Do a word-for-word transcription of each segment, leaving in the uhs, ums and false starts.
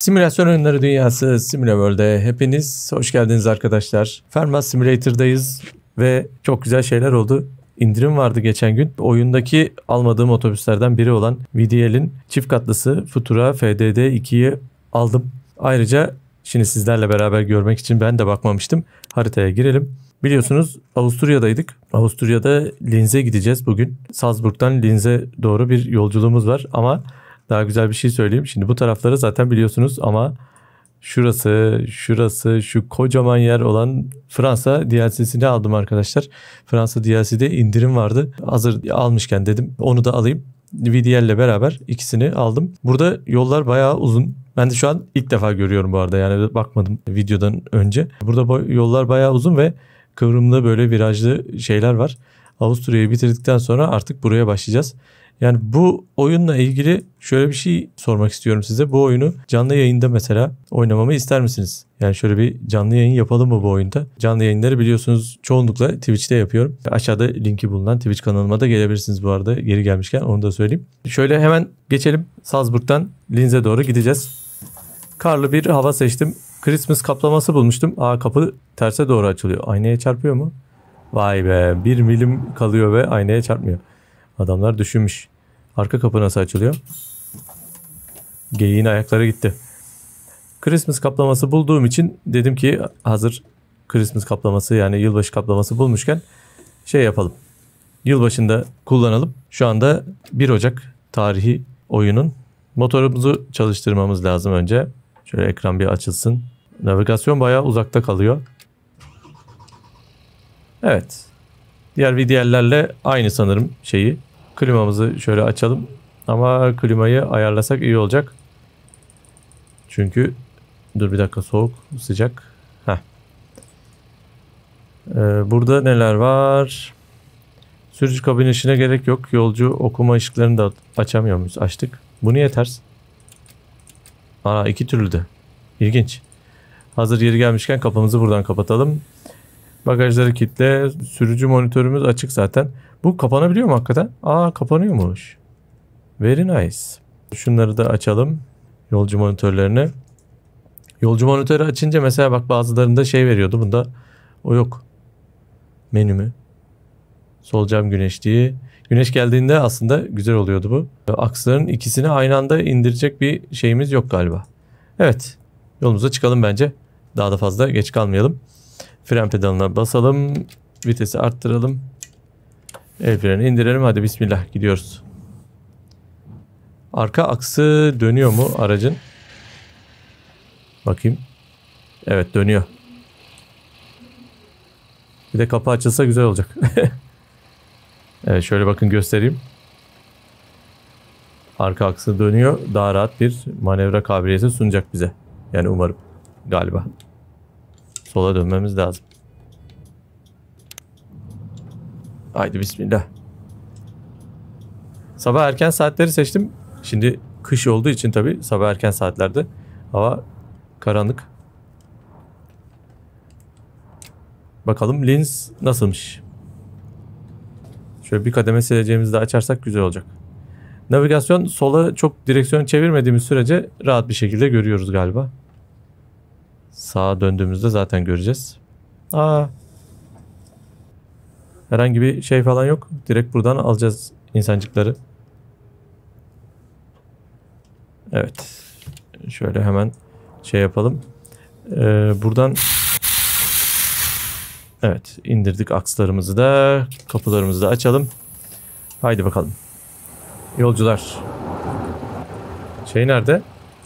Simülasyon oyunları dünyası SimulaWorld'e hepiniz hoş geldiniz arkadaşlar. Fermat Simulator'dayız ve çok güzel şeyler oldu. İndirim vardı geçen gün. Oyundaki almadığım otobüslerden biri olan V D L'in çift katlısı Futura F D D ikiyi aldım. Ayrıca şimdi sizlerle beraber görmek için ben de bakmamıştım. Haritaya girelim. Biliyorsunuz Avusturya'daydık. Avusturya'da Linz'e gideceğiz bugün. Salzburg'dan Linz'e doğru bir yolculuğumuz var ama daha güzel bir şey söyleyeyim. Şimdi bu tarafları zaten biliyorsunuz ama şurası, şurası, şu kocaman yer olan Fransa D L C'sini aldım arkadaşlar. Fransa D L C'de indirim vardı. Hazır almışken dedim onu da alayım. V D L ile beraber ikisini aldım. Burada yollar bayağı uzun. Ben de şu an ilk defa görüyorum bu arada. Yani bakmadım videodan önce. Burada yollar bayağı uzun ve kıvrımlı böyle virajlı şeyler var. Avusturya'yı bitirdikten sonra artık buraya başlayacağız. Yani bu oyunla ilgili şöyle bir şey sormak istiyorum size. Bu oyunu canlı yayında mesela oynamamı ister misiniz? Yani şöyle bir canlı yayın yapalım mı bu oyunda? Canlı yayınları biliyorsunuz çoğunlukla Twitch'te yapıyorum. Aşağıda linki bulunan Twitch kanalıma da gelebilirsiniz bu arada. Geri gelmişken onu da söyleyeyim. Şöyle hemen geçelim. Salzburg'dan Linz'e doğru gideceğiz. Karlı bir hava seçtim. Christmas kaplaması bulmuştum. Aa, kapı terse doğru açılıyor. Aynaya çarpıyor mu? Vay be, bir milim kalıyor ve aynaya çarpmıyor. Adamlar düşünmüş. Arka kapı nasıl açılıyor? Geyiğin ayakları gitti. Christmas kaplaması bulduğum için dedim ki hazır Christmas kaplaması yani yılbaşı kaplaması bulmuşken şey yapalım. Yılbaşında kullanalım. Şu anda bir Ocak tarihi oyunun. Motorumuzu çalıştırmamız lazım önce. Şöyle ekran bir açılsın. Navigasyon bayağı uzakta kalıyor. Evet. Diğer V D L'lerle aynı sanırım şeyi. Klimamızı şöyle açalım. Ama klimayı ayarlasak iyi olacak. Çünkü dur bir dakika, soğuk sıcak. Heh. Ee, burada neler var? Sürücü kabin ışığına gerek yok. Yolcu okuma ışıklarını da açamıyor muyuz? Açtık. Bu niye ters? Aa, iki türlü de. İlginç. Hazır yeri gelmişken kapımızı buradan kapatalım. Bagajları kilitle. Sürücü monitörümüz açık zaten. Bu kapanabiliyor mu hakikaten? Aa, kapanıyormuş. Very nice. Şunları da açalım. Yolcu monitörlerini. Yolcu monitörü açınca mesela bak bazılarında şey veriyordu. Bunda o yok. Menü mü? Sol cam güneşliği. Güneş geldiğinde aslında güzel oluyordu bu. Aksların ikisini aynı anda indirecek bir şeyimiz yok galiba. Evet. Yolumuza çıkalım bence. Daha da fazla geç kalmayalım. Fren pedalına basalım. Vitesi arttıralım. El freni indirelim. Hadi bismillah gidiyoruz. Arka aksı dönüyor mu aracın? Bakayım. Evet, dönüyor. Bir de kapı açılsa güzel olacak. Evet, şöyle bakın göstereyim. Arka aksı dönüyor. Daha rahat bir manevra kabiliyeti sunacak bize. Yani umarım. Galiba. Sola dönmemiz lazım. Haydi bismillah. Sabah erken saatleri seçtim. Şimdi kış olduğu için tabii sabah erken saatlerde hava karanlık. Bakalım Linz nasılmış? Şöyle bir kademe sileceğimizi de açarsak güzel olacak. Navigasyon sola çok direksiyon çevirmediğimiz sürece rahat bir şekilde görüyoruz galiba. Sağa döndüğümüzde zaten göreceğiz. Aa. Herhangi bir şey falan yok. Direkt buradan alacağız insancıkları. Evet. Şöyle hemen şey yapalım. Ee, buradan evet indirdik akslarımızı da. Kapılarımızı da açalım. Haydi bakalım. Yolcular. Şey nerede?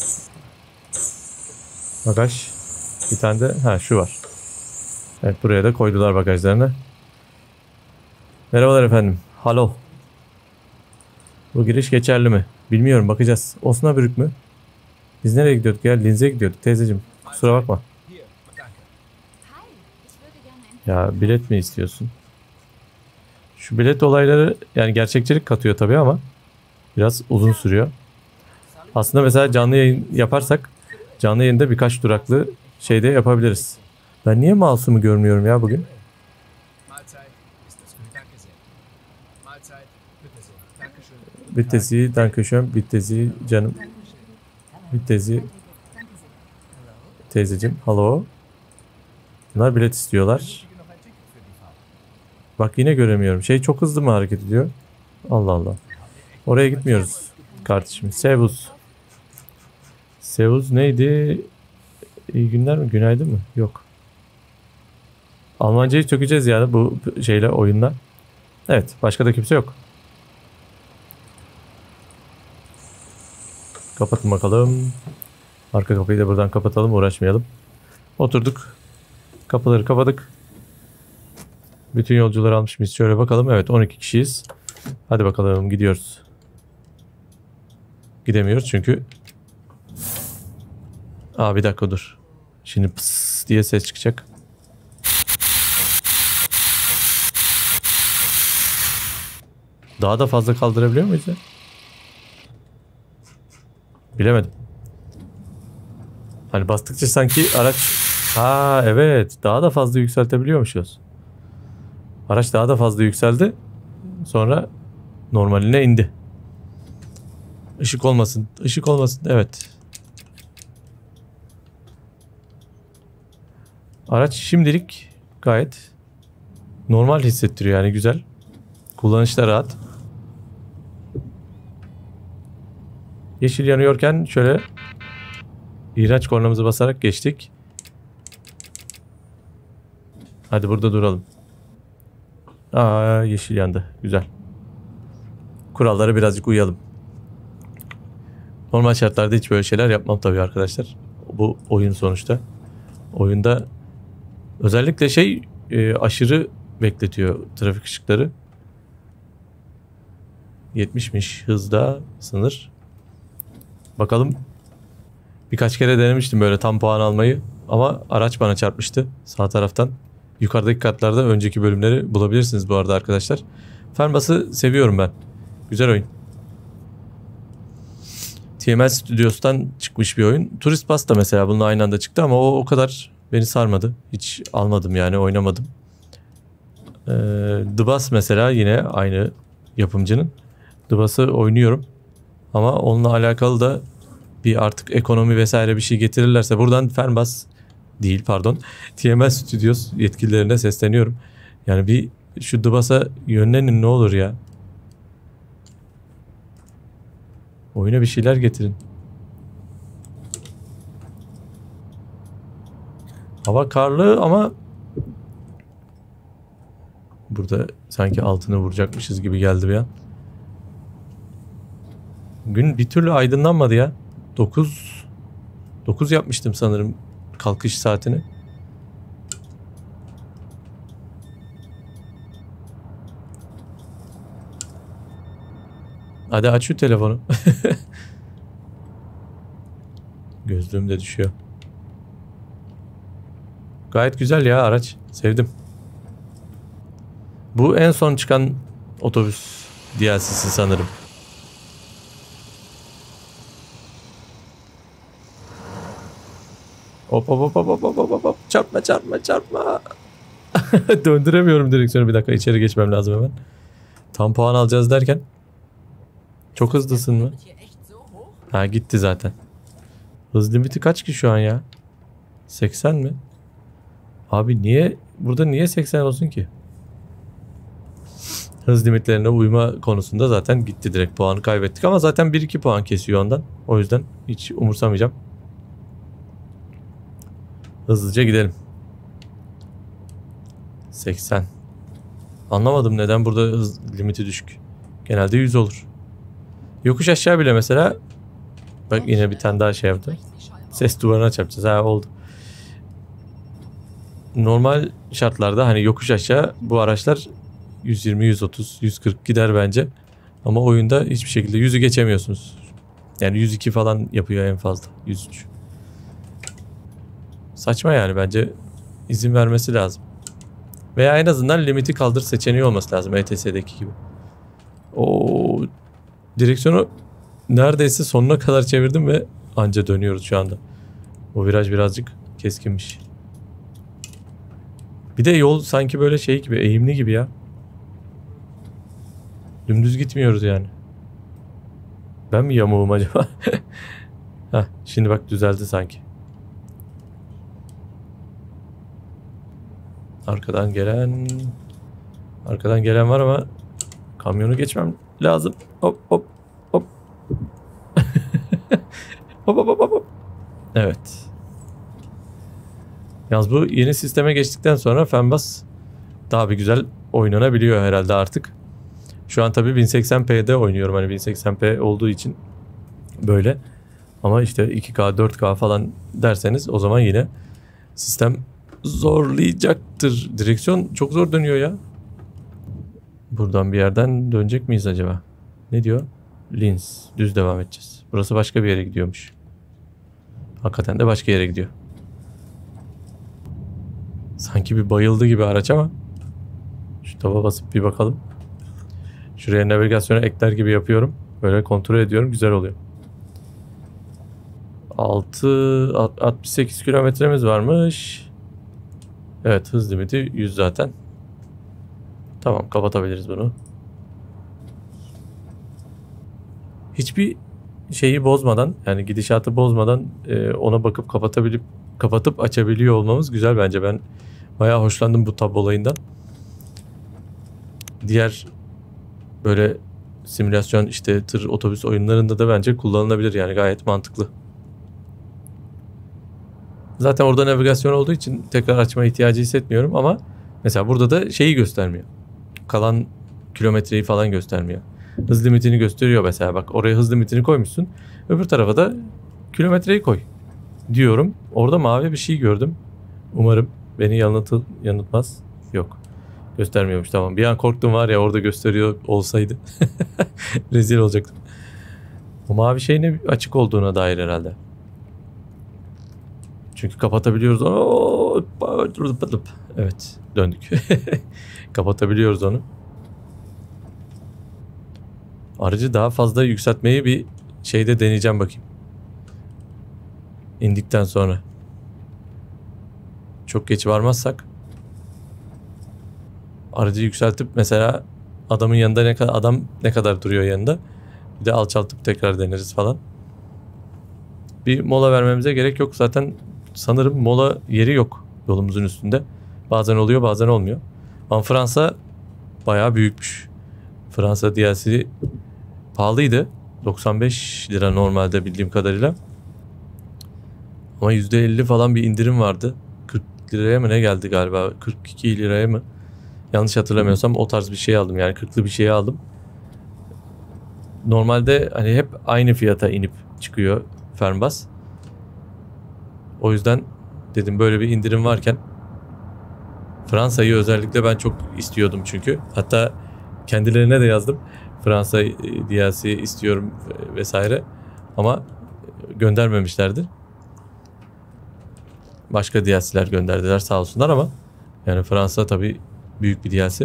Bagaj. Bir tane de ha şu var. Evet, buraya da koydular bagajlarını. Merhabalar efendim. Halo. Bu giriş geçerli mi? Bilmiyorum, bakacağız. Osnabrück mü? Biz nereye gidiyorduk ya? Linz'e gidiyorduk teyzeciğim. Kusura bakma. Ya bilet mi istiyorsun? Şu bilet olayları yani gerçekçilik katıyor tabii ama biraz uzun sürüyor. Aslında mesela canlı yayın yaparsak canlı yayında birkaç duraklı şeyde yapabiliriz. Ben niye mouse'umu görmüyorum ya bugün? Bittesi, dankeschön, bittesi canım. Bittesi. teyzeciğim. Halo. Bunlar bilet istiyorlar. Bak yine göremiyorum. Şey çok hızlı mı hareket ediyor? Allah Allah. Oraya gitmiyoruz kardeşim. Sevuz. Sevuz neydi? İyi günler mi? Günaydın mı? Yok. Almancayı sökeceğiz yani bu şeyle, oyunla. Evet. Başka da kimse yok. Kapatın bakalım. Arka kapıyı da buradan kapatalım. Uğraşmayalım. Oturduk. Kapıları kapadık. Bütün yolcuları almış mıyız? Şöyle bakalım. Evet, on iki kişiyiz. Hadi bakalım, gidiyoruz. Gidemiyoruz çünkü... Aa, bir dakika dur. Şimdi pıs diye ses çıkacak. Daha da fazla kaldırabiliyor muyuz ya? Bilemedim. Hani bastıkça sanki araç... Ha evet, daha da fazla yükseltebiliyormuşuz. Araç daha da fazla yükseldi. Sonra normaline indi. Işık olmasın. Işık olmasın. Evet. Araç şimdilik gayet normal hissettiriyor. Yani güzel. Kullanışta rahat. Yeşil yanıyorken şöyle iğrenç kornamızı basarak geçtik. Hadi burada duralım. Aa, yeşil yandı. Güzel. Kurallara birazcık uyalım. Normal şartlarda hiç böyle şeyler yapmam tabii arkadaşlar. Bu oyun sonuçta. Oyunda özellikle şey e, aşırı bekletiyor trafik ışıkları. yetmişmiş hızda sınır. Bakalım. Birkaç kere denemiştim böyle tam puan almayı. Ama araç bana çarpmıştı sağ taraftan. Yukarıdaki katlarda önceki bölümleri bulabilirsiniz bu arada arkadaşlar. Fernbus'ı seviyorum ben. Güzel oyun. T M L Studios'tan çıkmış bir oyun. Tourist Bus da mesela bununla aynı anda çıktı ama o o kadar beni sarmadı. Hiç almadım yani, oynamadım. Ee, The Bus mesela yine aynı yapımcının. The Bus'ı oynuyorum. Ama onunla alakalı da bir artık ekonomi vesaire bir şey getirirlerse buradan Fernbus değil pardon T M L Studios yetkililerine sesleniyorum. Yani bir şu The Bus'a yönlenin ne olur ya. Oyuna bir şeyler getirin. Hava karlı ama burada sanki altını vuracakmışız gibi geldi bir an. Gün bir türlü aydınlanmadı ya. dokuz dokuz yapmıştım sanırım kalkış saatini. Hadi aç şu telefonu. Gözlüğüm de düşüyor. Gayet güzel ya araç. Sevdim. Bu en son çıkan otobüs D L C'si sanırım. Hop hop hop hop hop hop hop. Çarpma çarpma çarpma. Döndüremiyorum direksiyonu, bir dakika içeri geçmem lazım hemen. Tam puan alacağız derken. Çok hızlısın mı? Ha, gitti zaten. Hız limiti kaç ki şu an ya? seksen mi? Abi niye burada niye seksen olsun ki? Hız limitlerine uyma konusunda zaten gitti, direkt puanı kaybettik ama zaten bir iki puan kesiyor ondan. O yüzden hiç umursamayacağım. Hızlıca gidelim. seksen. Anlamadım neden burada hız limiti düşük. Genelde yüz olur. Yokuş aşağı bile mesela. Bak yine bir tane daha şey yaptı. Ses duvarına çarpacağız. Ha, oldu. Normal şartlarda hani yokuş aşağı bu araçlar yüz yirmi, yüz otuz, yüz kırk gider bence. Ama oyunda hiçbir şekilde yüzü geçemiyorsunuz. Yani yüz iki falan yapıyor en fazla. yüz üç. Saçma yani, bence izin vermesi lazım. Veya en azından limiti kaldır seçeneği olması lazım E T S'deki gibi. O direksiyonu neredeyse sonuna kadar çevirdim ve anca dönüyoruz şu anda. O viraj birazcık keskinmiş. Bir de yol sanki böyle şey gibi, eğimli gibi ya. Dümdüz gitmiyoruz yani. Ben mi yamuğum acaba? Heh, şimdi bak düzeldi sanki. Arkadan gelen... Arkadan gelen var ama kamyonu geçmem lazım. Hop hop hop. Hop hop hop hop. Evet. Yalnız bu yeni sisteme geçtikten sonra Fenbas daha bir güzel oynanabiliyor herhalde artık. Şu an tabii bin seksen p'de oynuyorum, hani bin seksen p olduğu için böyle. Ama işte iki K dört K falan derseniz o zaman yine sistem zorlayacaktır. Direksiyon çok zor dönüyor ya. Buradan bir yerden dönecek miyiz acaba? Ne diyor? Lins. Düz devam edeceğiz. Burası başka bir yere gidiyormuş. Hakikaten de başka yere gidiyor. Sanki bir bayıldı gibi araç ama. Şu taba basıp bir bakalım. Şuraya navigasyona ekler gibi yapıyorum. Böyle kontrol ediyorum. Güzel oluyor. altı altmış sekiz kilometremiz varmış. Evet, hız limiti yüz zaten. Tamam, kapatabiliriz bunu. Hiçbir şeyi bozmadan, yani gidişatı bozmadan e, ona bakıp kapatabilip kapatıp açabiliyor olmamız güzel bence. Ben bayağı hoşlandım bu tab olayından. Diğer böyle simülasyon işte tır, otobüs oyunlarında da bence kullanılabilir, yani gayet mantıklı. Zaten orada navigasyon olduğu için tekrar açma ihtiyacı hissetmiyorum ama mesela burada da şeyi göstermiyor. Kalan kilometreyi falan göstermiyor. Hız limitini gösteriyor mesela, bak oraya hız limitini koymuşsun. Öbür tarafa da kilometreyi koy diyorum. Orada mavi bir şey gördüm. Umarım beni yanıltıl, yanıltmaz. Yok. Göstermiyormuş, tamam. Bir an korktum var ya, orada gösteriyor olsaydı. Rezil olacaktım. O mavi şey ne, açık olduğuna dair herhalde. Çünkü kapatabiliyoruz onu. Evet, döndük. Kapatabiliyoruz onu. Aracı daha fazla yükseltmeyi bir şeyde deneyeceğim bakayım. İndikten sonra. Çok geç varmazsak aracı yükseltip mesela adamın yanında ne kadar adam ne kadar duruyor yanında. Bir de alçaltıp tekrar deneriz falan. Bir mola vermemize gerek yok. Zaten sanırım mola yeri yok yolumuzun üstünde. Bazen oluyor, bazen olmuyor. Ama Fransa bayağı büyükmüş. Fransa D L C pahalıydı. doksan beş lira normalde bildiğim kadarıyla. Ama yüzde elli falan bir indirim vardı. kırk liraya mı ne geldi galiba? kırk iki liraya mı? Yanlış hatırlamıyorsam o tarz bir şey aldım. Yani kırklı bir şey aldım. Normalde hani hep aynı fiyata inip çıkıyor Fernbus. O yüzden dedim böyle bir indirim varken Fransa'yı özellikle ben çok istiyordum çünkü. Hatta kendilerine de yazdım. Fransa D L C istiyorum vesaire. Ama göndermemişlerdi. Başka D L C'ler gönderdiler sağ olsunlar ama yani Fransa tabii büyük bir D L C.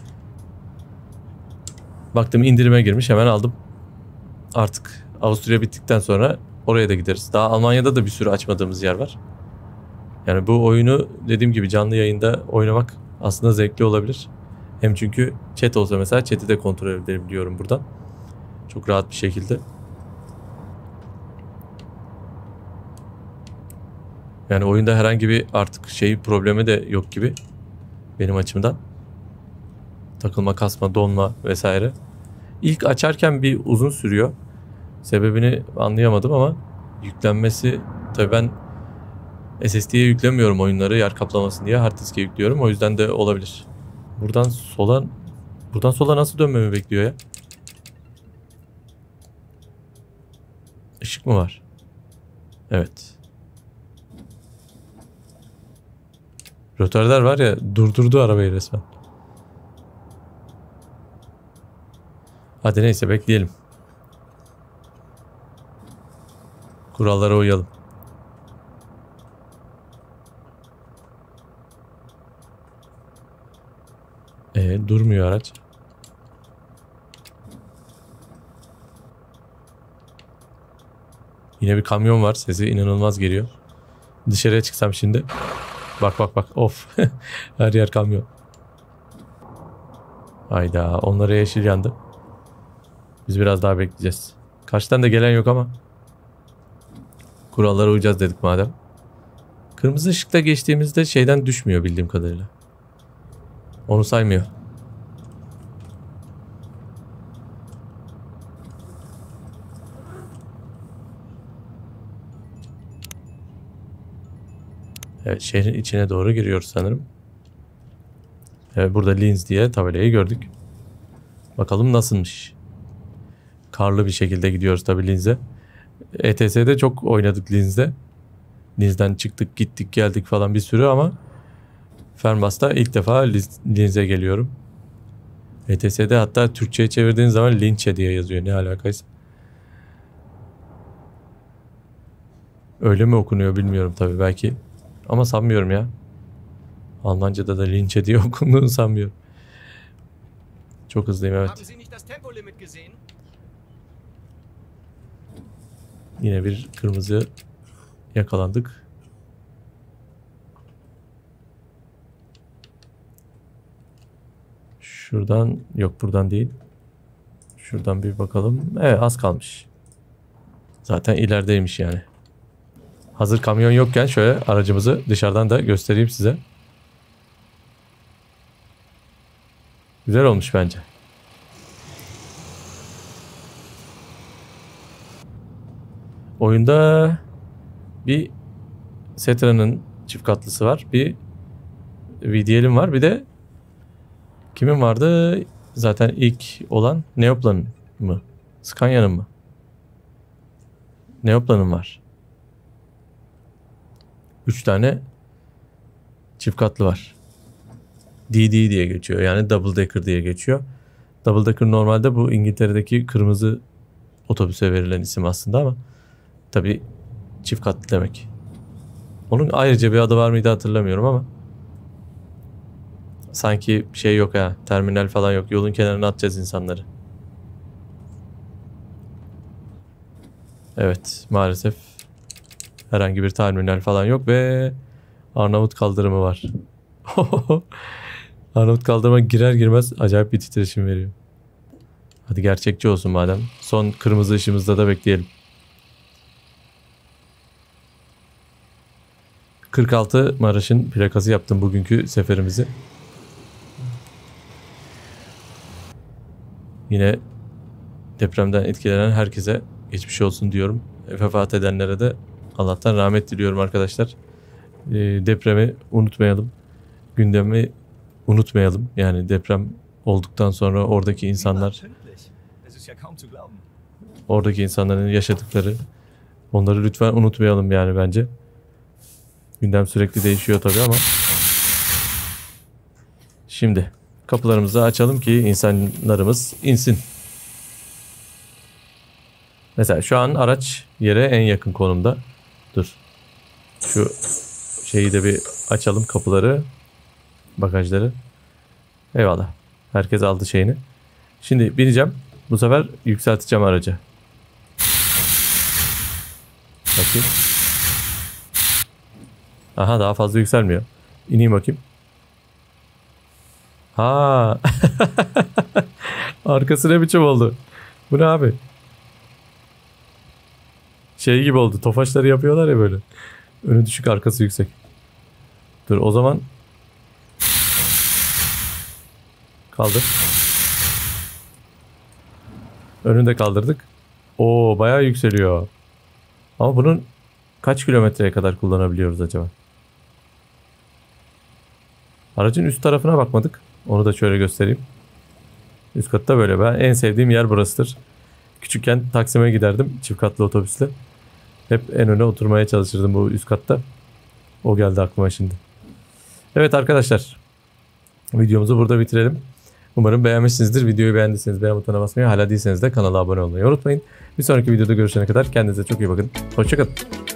Baktım indirime girmiş, hemen aldım. Artık Avusturya bittikten sonra oraya da gideriz. Daha Almanya'da da bir sürü açmadığımız yer var. Yani bu oyunu dediğim gibi canlı yayında oynamak aslında zevkli olabilir. Hem çünkü chat olsa mesela chat'i de kontrol edebiliyorum buradan. Çok rahat bir şekilde. Yani oyunda herhangi bir artık şey problemi de yok gibi benim açımdan. Takılma, kasma, donma vesaire. İlk açarken bir uzun sürüyor. Sebebini anlayamadım ama yüklenmesi, tabii ben S S D'ye yüklemiyorum oyunları yer kaplamasın diye, hard diske yüklüyorum. O yüzden de olabilir. Buradan sola buradan sola nasıl dönmemi bekliyor ya? Işık mı var? Evet. Rötardar var ya, durdurdu arabayı resmen. Hadi neyse bekleyelim. Kurallara uyalım. Ee, durmuyor araç. Yine bir kamyon var. Sesi inanılmaz geliyor. Dışarıya çıksam şimdi. Bak bak bak. Of. Her yer kamyon. Hayda. Onlara yeşil yandı. Biz biraz daha bekleyeceğiz. Karşıdan da gelen yok ama. Kurallara uyacağız dedik madem. Kırmızı ışıkta geçtiğimizde şeyden düşmüyor bildiğim kadarıyla. Onu saymıyor. Evet, şehrin içine doğru giriyoruz sanırım. Evet, burada Linz diye tabelayı gördük. Bakalım nasılmış. Karlı bir şekilde gidiyoruz tabii Linz'e. E T S'de çok oynadık Linz'de. Linz'den çıktık gittik geldik falan bir sürü ama Fernbus'ta ilk defa Linz'e geliyorum. E T S'de hatta Türkçe'ye çevirdiğin zaman Linçe diye yazıyor, ne alakaysa. Öyle mi okunuyor bilmiyorum tabii, belki. Ama sanmıyorum ya. Almanca'da da Linçe diye okunduğunu sanmıyorum. Çok hızlıyım, evet. Yine bir kırmızı yakalandık. Şuradan, yok buradan değil. Şuradan bir bakalım. Evet, az kalmış. Zaten ilerideymiş yani. Hazır kamyon yokken şöyle aracımızı dışarıdan da göstereyim size. Güzel olmuş bence. Oyunda bir Setra'nın çift katlısı var. Bir V D L'in var. Bir de kimin vardı? Zaten ilk olan Neoplan'ın mı? Scania'nın mı? Neoplan'ın var. Üç tane çift katlı var. D D diye geçiyor. Yani Double Decker diye geçiyor. Double Decker normalde bu İngiltere'deki kırmızı otobüse verilen isim aslında ama tabii çift katlı demek. Onun ayrıca bir adı var mıydı hatırlamıyorum ama sanki şey yok ha, terminal falan yok. Yolun kenarına atacağız insanları. Evet, maalesef herhangi bir terminal falan yok ve Arnavut kaldırımı var. Arnavut kaldırıma girer girmez acayip bir titreşim veriyor. Hadi gerçekçi olsun madem. Son kırmızı ışığımızda da bekleyelim. kırk altı Maraş'ın plakası yaptım bugünkü seferimizi. Yine depremden etkilenen herkese geçmiş olsun diyorum. Vefat edenlere de Allah'tan rahmet diliyorum arkadaşlar. E, depremi unutmayalım. Gündemi unutmayalım. Yani deprem olduktan sonra oradaki insanlar, oradaki insanların yaşadıkları, onları lütfen unutmayalım yani bence. Gündem sürekli değişiyor tabii ama. Şimdi kapılarımızı açalım ki insanlarımız insin. Mesela şu an araç yere en yakın konumda. Dur. Şu şeyi de bir açalım, kapıları, bagajları. Eyvallah. Herkes aldı şeyini. Şimdi bineceğim. Bu sefer yükselteceğim aracı. Bakayım. Aha, daha fazla yükselmiyor. İneyim bakayım. Ha. Arkası ne biçim oldu? Bu ne abi? Şey gibi oldu. Tofaşları yapıyorlar ya böyle. Önü düşük, arkası yüksek. Dur o zaman. Kaldır. Önünü de kaldırdık. Oo, bayağı yükseliyor. Ama bunun kaç kilometreye kadar kullanabiliyoruz acaba? Aracın üst tarafına bakmadık. Onu da şöyle göstereyim. Üst katta böyle. Ben en sevdiğim yer burasıdır. Küçükken Taksim'e giderdim çift katlı otobüsle. Hep en öne oturmaya çalışırdım bu üst katta. O geldi aklıma şimdi. Evet arkadaşlar. Videomuzu burada bitirelim. Umarım beğenmişsinizdir. Videoyu beğendiyseniz beğen butonuna basmayı, hala değilseniz de kanala abone olmayı unutmayın. Bir sonraki videoda görüşene kadar kendinize çok iyi bakın. Hoşça kalın.